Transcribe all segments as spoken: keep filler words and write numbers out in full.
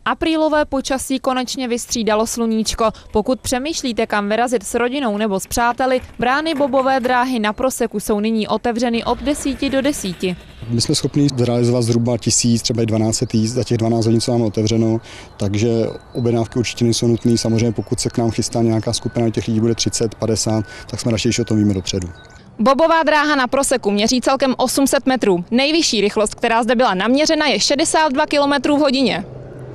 Aprílové počasí konečně vystřídalo sluníčko. Pokud přemýšlíte, kam vyrazit s rodinou nebo s přáteli, brány bobové dráhy na Proseku jsou nyní otevřeny od desíti do desíti. My jsme schopni zrealizovat zhruba tisíc, třeba i dvanáct set jízd za těch dvanáct hodin, co máme otevřeno, takže objednávky určitě nejsou nutné. Samozřejmě pokud se k nám chystá nějaká skupina, těch lidí bude třicet, padesát, tak jsme radši, když o tom víme dopředu. Bobová dráha na Proseku měří celkem osm set metrů. Nejvyšší rychlost, která zde byla naměřena, je šedesát dva kilometrů v hodině.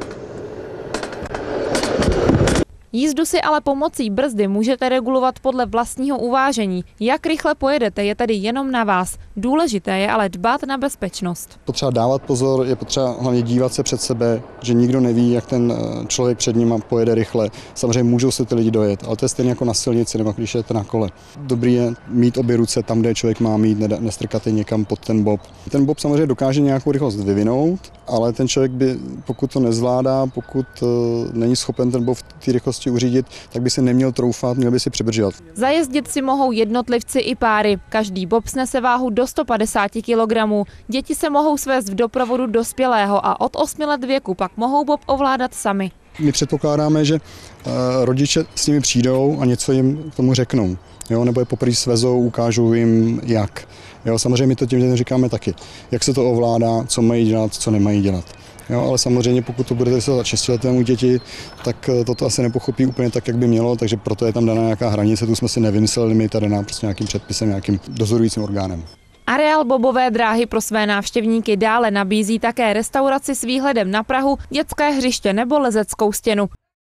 Jízdu si ale pomocí brzdy můžete regulovat podle vlastního uvážení. Jak rychle pojedete, je tedy jenom na vás. Důležité je ale dbát na bezpečnost. Potřeba dávat pozor, je potřeba hlavně dívat se před sebe, že nikdo neví, jak ten člověk před ním pojede rychle. Samozřejmě můžou se ty lidi dojet, ale to je stejně jako na silnici nebo když jdete na kole. Dobrý je mít obě ruce tam, kde člověk má mít, nestrkat je někam pod ten bob. Ten bob samozřejmě dokáže nějakou rychlost vyvinout, ale ten člověk by, pokud to nezvládá, pokud není schopen ten bob v té rychlosti uřídit, tak by se neměl troufat, měl by si přibržovat. Zajezdit si mohou jednotlivci i páry. Každý bob snese váhu do sto padesát kilogramů. Děti se mohou svést v doprovodu dospělého a od osmi let věku pak mohou bob ovládat sami. My předpokládáme, že rodiče s nimi přijdou a něco jim k tomu řeknou. Jo, nebo je poprvé svezou, ukážou jim jak. Jo, samozřejmě my to tím dětem říkáme taky, jak se to ovládá, co mají dělat, co nemají dělat. Jo, ale samozřejmě pokud to budete vysvětlovat šestiletému děti, tak toto asi nepochopí úplně tak, jak by mělo, takže proto je tam daná nějaká hranice, tu jsme si nevymysleli, my tady daná prostě nějakým předpisem, nějakým dozorujícím orgánem. Areál bobové dráhy pro své návštěvníky dále nabízí také restauraci s výhledem na Prahu, dětské hřiště nebo lezeckou stěnu.